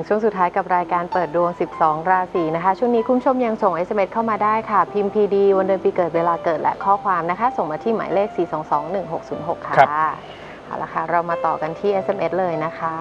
งช่วงสุดท้ายกับรายการเปิดดวง12ราศีนะคะช่วงนี้คุณผู้ชมยังส่ง SMS เข้ามาได้ค่ะพิมพ์ PD วันเดือนปีเกิดเวลาเกิดและข้อความนะคะส่งมาที่หมายเลข4221606ค่ะเอาละค่ะเรามาต่อกันที่ SMS เลยนะคะ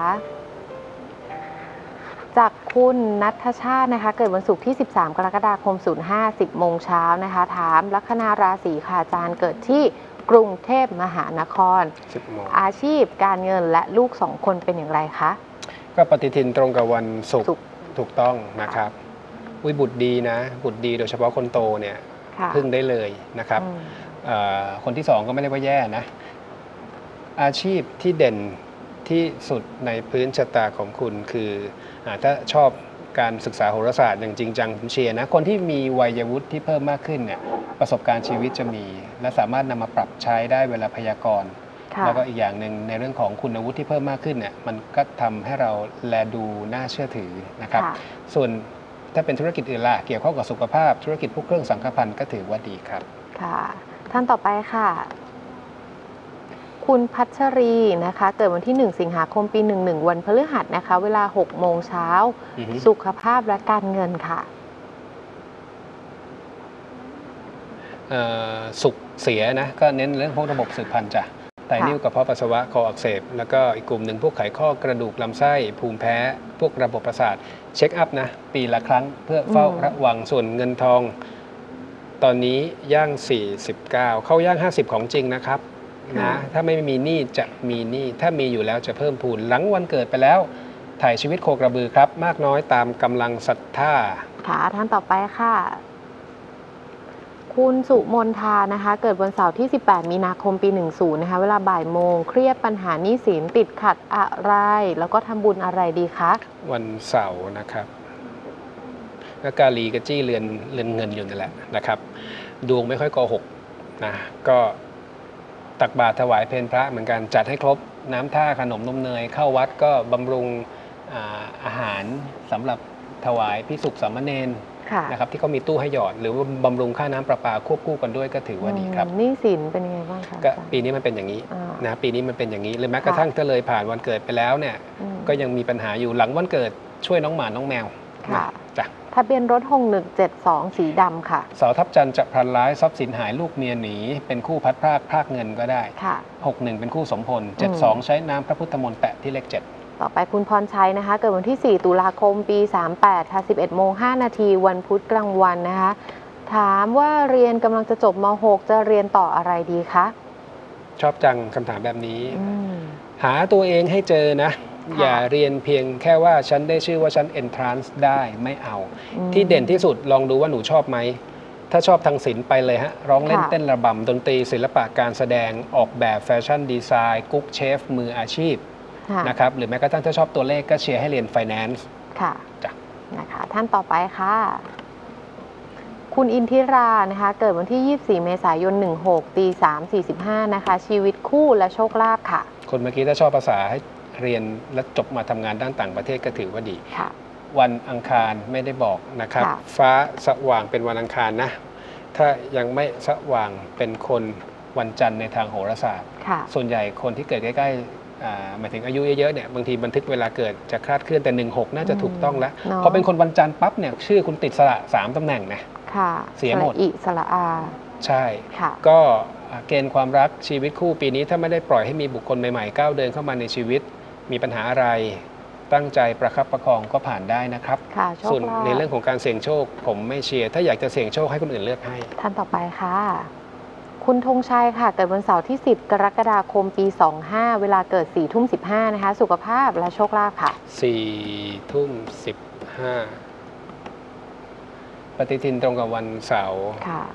จากคุณณัฐชาตินะคะเกิดวันศุกร์ที่13กรกฎาคม05 10 โมงเช้านะคะถามลัคนาราศีค่ะอาจารย์เกิดที่กรุงเทพมหานครอาชีพการเงินและลูก2คนเป็นอย่างไรคะก็ปฏิทินตรงกับวันศุกร์ถูกต้องนะครับบุตรดีนะบุตรดีโดยเฉพาะคนโตเนี่ยพึ่งได้เลยนะครับคนที่2ก็ไม่ได้ว่าแย่นะอาชีพที่เด่นที่สุดในพื้นชะตาของคุณคือถ้าชอบการศึกษาโหราศาสตร์อย่างจริงจังผมเชียร์นะคนที่มีวัยวุฒิที่เพิ่มมากขึ้นเนี่ยประสบการณ์ชีวิตจะมีและสามารถนำมาปรับใช้ได้เวลาพยากรณ์แล้วก็อีกอย่างหนึ่งในเรื่องของคุณวุฒิที่เพิ่มมากขึ้นเนี่ยมันก็ทำให้เราแลดูน่าเชื่อถือนะครับส่วนถ้าเป็นธุรกิจอื่นล่ะเกี่ยวข้องกับสุขภาพธุรกิจพวกเครื่องสังฆภัณฑ์ก็ถือว่าดีครับค่ะท่านต่อไปค่ะคุณพัชรีนะคะเกิดวันที่1สิงหาคมปี11วันพฤหัสนะคะเวลา6 โมงเช้าสุขภาพและการเงินค่ะสุขเสียนะก็เน้นเรื่องพวกระบบสืบพันธุ์จ้ะไตนิ่วกระเพาะปัสสาวะคออักเสบแล้วก็อีกกลุ่มหนึ่งพวกไขข้อกระดูกลำไส้ภูมิแพ้พวกระบบประสาทเช็คอัพนะปีละครั้งเพื่อเฝ้าระวังส่วนเงินทองตอนนี้ย่าง49เข้าย่าง50ของจริงนะครับนะถ้าไม่มีหนี้จะมีหนี้ถ้ามีอยู่แล้วจะเพิ่มพูนหลังวันเกิดไปแล้วถ่ายชีวิตโคกระบือครับมากน้อยตามกำลังศรัทธาค่ะท่านต่อไปค่ะคุณสุมนทานะคะเกิดวันเสาร์ที่18มีนาคมปี10นะคะเวลาบ่ายโมงเครียดปัญหาหนี้สินติดขัดอะไรแล้วก็ทำบุญอะไรดีคะวันเสาร์นะครับก็กาลีกจี้เรือนเงินอยู่นั่นแหละนะครับดวงไม่ค่อยโกหกนะก็ตักบาตรถวายเพลพระเหมือนกันจัดให้ครบน้ำท่าขนมนมเนยเข้าวัดก็บำรุงอาหารสำหรับถวายภิกษุสามเณรนะครับที่เขามีตู้ให้หยอดหรือว่าบำรุงค่าน้ำประปาควบคู่กันด้วยก็ถือว่าดีครับหนี้สินเป็นยังไงบ้างคะก็ปีนี้มันเป็นอย่างนี้นะปีนี้มันเป็นอย่างนี้หรือแม้กระทั่งถ้าเลยผ่านวันเกิดไปแล้วเนี่ยก็ยังมีปัญหาอยู่หลังวันเกิดช่วยน้องหมาน้องแมวจ้ะทะเบียนรถ6172สีดำค่ะเสาทับจันทร์จะพลันร้ายทรัพย์สินหายลูกเมียหนีเป็นคู่พัดพรากพรากเงินก็ได้61เป็นคู่สมพล72ใช้น้ำพระพุทธมนต์แปะที่เลข7 ต่อไปคุณพรชัยนะคะเกิดวันที่4ตุลาคมปี38ค่ะ11 โมง 5 นาทีวันพุธกลางวันนะคะถามว่าเรียนกำลังจะจบม.6 จะเรียนต่ออะไรดีคะชอบจังคำถามแบบนี้หาตัวเองให้เจอนะอย่าเรียนเพียงแค่ว่าฉันได้ชื่อว่าฉัน entrance ได้ไม่เอาที่เด่นที่สุดลองดูว่าหนูชอบไหมถ้าชอบทางศิลป์ไปเลยฮะร้องเล่นเต้นระบำดนตรีศิลปะการแสดงออกแบบแฟชั่นดีไซน์กุ๊กเชฟมืออาชีพนะครับหรือแม้กระทั่งถ้าชอบตัวเลขก็เชียร์ให้เรียน Finance ค่ะนะคะท่านต่อไปค่ะคุณอินทิรานะคะเกิดวันที่24เมษายน16 ตี 3:45นะคะชีวิตคู่และโชคลาภค่ะคนเมื่อกี้ถ้าชอบภาษาให้เรียนและจบมาทำงานด้านต่างประเทศก็ถือว่าดีวันอังคารไม่ได้บอกนะครับฟ้าสว่างเป็นวันอังคารนะถ้ายังไม่สว่างเป็นคนวันจันทร์ในทางโหราศาสตร์ส่วนใหญ่คนที่เกิดใกล้หมายถึงอายุเยอะๆเนี่ยบางทีบันทึกเวลาเกิดจะคลาดเคลื่อนแต่16น่าจะถูกต้องแล้วพอเป็นคนวันจันทร์ปั๊บเนี่ยชื่อคุณติดสระ3ตำแหน่งนะเสียหมดสระอาใช่ก็เกณฑ์ความรักชีวิตคู่ปีนี้ถ้าไม่ได้ปล่อยให้มีบุคคลใหม่ๆก้าวเดินเข้ามาในชีวิตมีปัญหาอะไรตั้งใจประคับประคองก็ผ่านได้นะครับส่วนในเรื่องของการเสี่ยงโชคผมไม่เชียร์ถ้าอยากจะเสี่ยงโชคให้คนอื่นเลือกให้ท่านต่อไปค่ะคุณธงชัยค่ะเกิดวันเสาร์ที่10กรกฎาคมปี25เวลาเกิด4:15นะคะสุขภาพและโชคลาภค่ะ 4:15ปฏิทินตรงกับวันเสาร์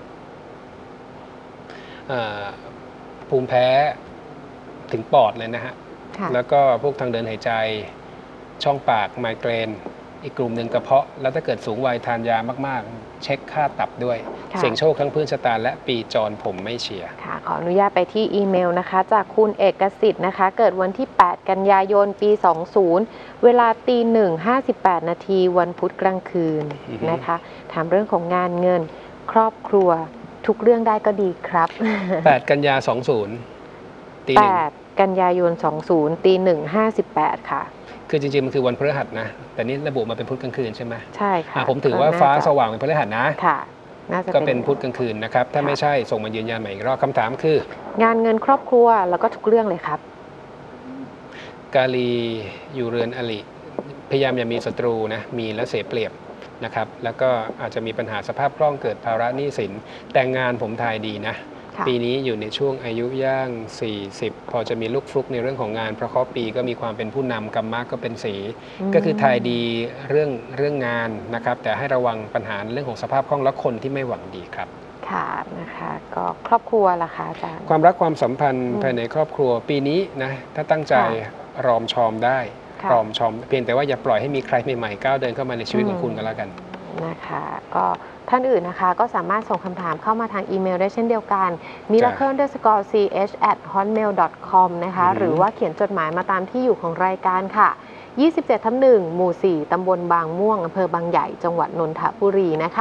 ภูมิแพ้ถึงปอดเลยนะฮะแล้วก็พวกทางเดินหายใจช่องปากไมเกรนอีกกลุ่มหนึ่งกระเพาะแล้วถ้าเกิดสูงวัยทานยามากๆเช็คค่าตับด้วยเสี่ยงโชคทั้งพื้นชะตาและปีจรผมไม่เชียร์ค่ะขออนุญาตไปที่อีเมลนะคะจากคุณเอกสิทธิ์นะคะเกิดวันที่8กันยายนปี20เวลา01:58 นาทีวันพุธกลางคืนนะคะถามเรื่องของงานเงินครอบครัวทุกเรื่องได้ก็ดีครับ 8กันยา20 8กันยายน20 ตี 1:58 ค่ะคือจริงๆมันคือวันพฤหัสนะแต่นี่ระบุมาเป็นพุธกลางคืนใช่ไหมใช่ค่ะผมถือว่าฟ้าสว่างเป็นพฤหัสนะค่ะน่าจะก็เป็นพุธกลางคืนนะครับถ้าไม่ใช่ส่งมายืนยันใหม่อีกรอบคำถามคืองานเงินครอบครัวแล้วก็ทุกเรื่องเลยครับกาลีอยู่เรือนอลิพยายามอย่ามีศัตรูนะมีและเสียเปรียบนะครับแล้วก็อาจจะมีปัญหาสภาพคล่องเกิดภาระหนี้สินแต่งานผมทายดีนะปีนี้อยู่ในช่วงอายุย่าง40พอจะมีลูกฟลุกในเรื่องของงานเพราะข้อปีก็มีความเป็นผู้นำกรรมะก็เป็นสีก็คือทายดีเรื่องงานนะครับแต่ให้ระวังปัญหาเรื่องของสภาพคล่องและคนที่ไม่หวังดีครับค่ะนะคะก็ครอบครัวล่ะคะอาจารย์ความรักความสัมพันธ์ภายในครอบครัวปีนี้นะถ้าตั้งใจรอมชอมได้รอมชอมเพียงแต่ว่าอย่าปล่อยให้มีใครใหม่ๆก้าวเดินเข้ามาในชีวิตของคุณก็แล้วกันนะคะก็ท่านอื่นนะคะก็สามารถส่งคำถามเข้ามาทางอีเมลได้เช่นเดียวกัน miracle_ch@hotmail.com นะคะหรือว่าเขียนจดหมายมาตามที่อยู่ของรายการค่ะ27/1 หมู่ 4 ตำบลบางม่วงอำเภอบางใหญ่จังหวัดนนทบุรีนะคะ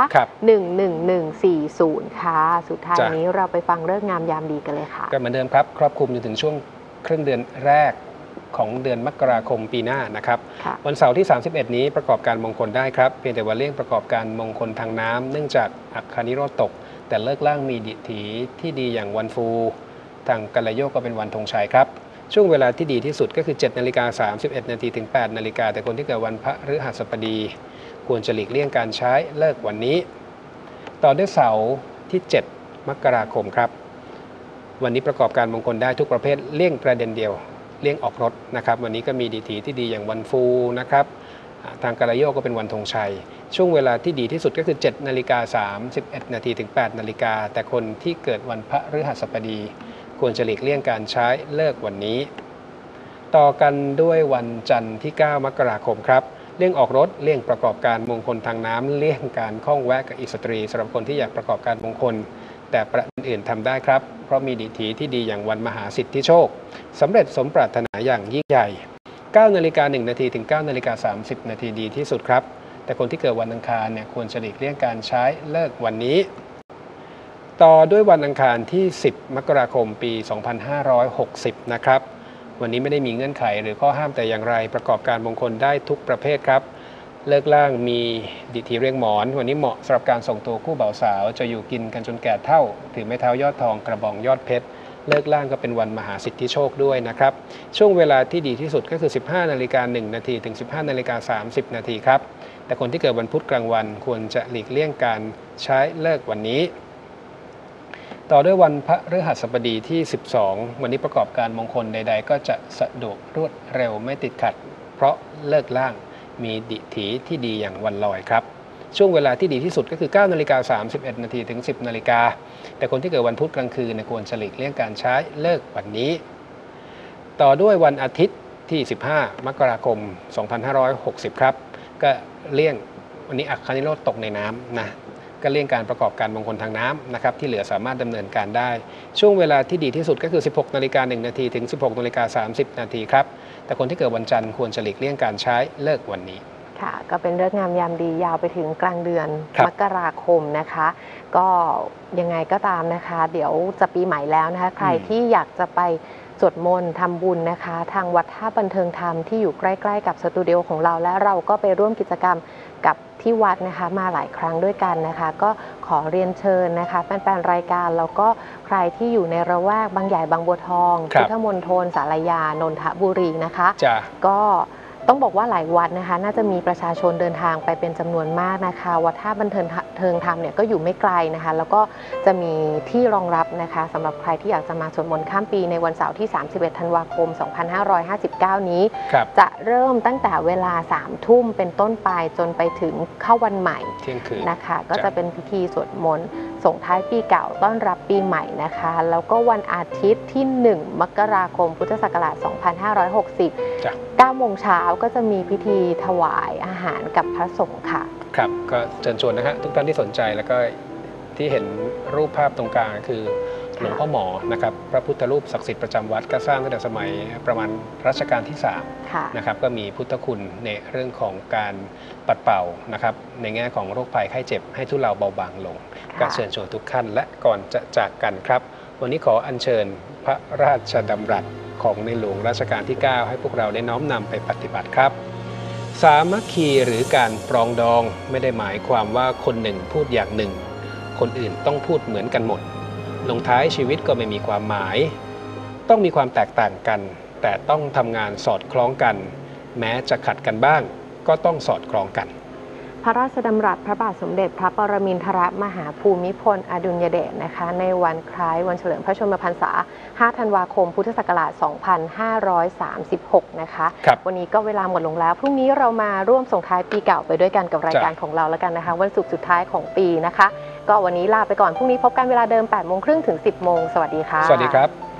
11140ค่ะสุดท้ายนี้เราไปฟังเรื่องงามยามดีกันเลยค่ะก็เหมือนเดิมครับครอบคลุมจนถึงช่วงครึ่งเดือนแรกของเดือนมกราคมปีหน้านะครับวันเสาร์ที่31นี้ประกอบการมงคลได้ครับเพียงแต่ว่าเลี่ยงประกอบการมงคลทางน้ำเนื่องจากอัคคานิโรธตกแต่เลิกล่างมีดิถีที่ดีอย่างวันฟูทางกัลโยกก็เป็นวันธงชัยครับช่วงเวลาที่ดีที่สุดก็คือ 7:31 นาทีถึง 8 นาฬิกาแต่คนที่เกิดวันพฤหัสบดีควรจะหลีกเลี่ยงการใช้เลิกวันนี้ต่อด้วยเสาร์ที่7 มกราคมครับวันนี้ประกอบการมงคลได้ทุกประเภทเลี่ยงประเด็นเดียวเลี่ยงออกรถนะครับวันนี้ก็มีดิถีที่ดีอย่างวันฟูนะครับทางกัลโยกก็เป็นวันธงชัยช่วงเวลาที่ดีที่สุดก็คือ 7:31 นาทีถึง 8 นาฬิกาแต่คนที่เกิดวันพฤหัสบดีควรจะหลีกเลี่ยงการใช้เลิกวันนี้ต่อกันด้วยวันจันทร์ที่ 9 มกราคมครับเลี่ยงออกรถเลี่ยงประกอบการมงคลทางน้ำเลี่ยงการข้องแวะกับอิสตรีสำหรับคนที่อยากประกอบการมงคลแต่ประเด็นอื่นทำได้ครับเพราะมีดิถีที่ดีอย่างวันมหาสิทธิโชคสำเร็จสมปรารถนาอย่างยิ่งใหญ่ 9:01 นาทีถึง 9:30 นาทีดีที่สุดครับแต่คนที่เกิดวันอังคารเนี่ยควรจะหลีกเลี่ยงการใช้เลิกวันนี้ต่อด้วยวันอังคารที่ 10 มกราคมปี 2560 นะครับวันนี้ไม่ได้มีเงื่อนไขหรือข้อห้ามแต่อย่างไรประกอบการมงคลได้ทุกประเภทครับเลิกล่างมีดิถีเรียงหมอนวันนี้เหมาะสำหรับการส่งตัวคู่บ่าวสาวจะอยู่กินกันจนแก่เฒ่าถือไม้เท้ายอดทองกระบองยอดเพชรเลิกล่างก็เป็นวันมหาสิทธิโชคด้วยนะครับช่วงเวลาที่ดีที่สุดก็คือ 15:01 นาทีถึง 15:30 นาทีครับแต่คนที่เกิดวันพุธกลางวันควรจะหลีกเลี่ยงการใช้เลิกวันนี้ต่อด้วยวันพฤหัสบดีที่ 12 วันนี้ประกอบการมงคลใดๆก็จะสะดวกรวดเร็วไม่ติดขัดเพราะเลิกล่างมีดิถีที่ดีอย่างวันลอยครับช่วงเวลาที่ดีที่สุดก็คือ 9:31 นาทีถึง 10 นาฬิกาแต่คนที่เกิดวันพุธกลางคืนควรจะหลีกเลี่ยงการใช้เลิกวันนี้ต่อด้วยวันอาทิตย์ที่ 15 มกราคม 2560 ครับก็เลี่ยงวันนี้อัคคานิโรธตกในน้ำนะก็เลี่ยงการประกอบการมงคลทางน้ำนะครับที่เหลือสามารถดำเนินการได้ช่วงเวลาที่ดีที่สุดก็คือ 16:01 นาทีถึง 16:30 นาทีครับแต่คนที่เกิดวันจันทร์ควรจะหลีกเลี่ยงการใช้เลิกวันนี้ค่ะก็เป็นเรื่องงามยามดียาวไปถึงกลางเดือนมกราคมนะคะก็ยังไงก็ตามนะคะเดี๋ยวจะปีใหม่แล้วนะคะใครที่อยากจะไปสวดมนต์ทำบุญนะคะทางวัดท่าบันเทิงธรรมที่อยู่ใกล้ๆกับสตูดิโอของเราและเราก็ไปร่วมกิจกรรมกับที่วัดนะคะมาหลายครั้งด้วยกันนะคะก็ขอเรียนเชิญนะคะแฟนๆรายการแล้วก็ใครที่อยู่ในระแวกบางใหญ่บางบัวทองพุทธมณฑลสารยานนทบุรีนะคะก็ต้องบอกว่าหลายวัดนะคะน่าจะมีประชาชนเดินทางไปเป็นจำนวนมากนะคะวัดท่าบันเทิงธรรมเนี่ยก็อยู่ไม่ไกลนะคะแล้วก็จะมีที่รองรับนะคะสำหรับใครที่อยากจะมาสวดมนต์ข้ามปีในวันเสาร์ที่ 31 ธันวาคม 2559 นี้จะเริ่มตั้งแต่เวลา 3 ทุ่มเป็นต้นไปจนไปถึงเข้าวันใหม่นะคะก็จะเป็นพิธีสวดมนต์ส่งท้ายปีเก่าต้อนรับปีใหม่นะคะแล้วก็วันอาทิตย์ที่ 1 มกราคม พุทธศักราช 2560 9 โมงเช้าก็จะมีพิธีถวายอาหารกับพระสงฆ์ค่ะครับก็เชิญชวนนะฮะทุกท่านที่สนใจแล้วก็ที่เห็นรูปภาพตรงกลางคือหลวงพ่อหมอนะครับพระพุทธรูปศักดิ์สิทธิ์ประจำวัดก็สร้างตั้งแต่สมัยประมาณรัชกาลที่3นะครับก็มีพุทธคุณในเรื่องของการปัดเป่านะครับในแง่ของโรคภัยไข้เจ็บให้ทุเลาเบาบางลงก็เชิญชวนทุกท่านและก่อนจะจากกันครับวันนี้ขออัญเชิญพระราชดำรัสขของในหลวงรัชกาลที่ 9 ให้พวกเราได้น้อมนำไปปฏิบัติครับสามัคคีหรือการปรองดองไม่ได้หมายความว่าคนหนึ่งพูดอย่างหนึ่งคนอื่นต้องพูดเหมือนกันหมดลงท้ายชีวิตก็ไม่มีความหมายต้องมีความแตกต่างกันแต่ต้องทำงานสอดคล้องกันแม้จะขัดกันบ้างก็ต้องสอดคล้องกันพระราชดำรัสพระบาทสมเด็จพระปรมินทรมหาภูมิพลอดุลยเดชนะคะในวันคล้ายวันเฉลิมพระชนมพรรษา 5 ธันวาคม พุทธศักราช 2536 นะคะวันนี้ก็เวลาหมดลงแล้วพรุ่งนี้เรามาร่วมส่งท้ายปีเก่าไปด้วยกันกับรายการของเราแล้วกันนะคะวันศุกร์สุดท้ายของปีนะคะก็วันนี้ลาไปก่อนพรุ่งนี้พบกันเวลาเดิม 8:30 ถึง 10:00 สวัสดีค่ะสวัสดีครับ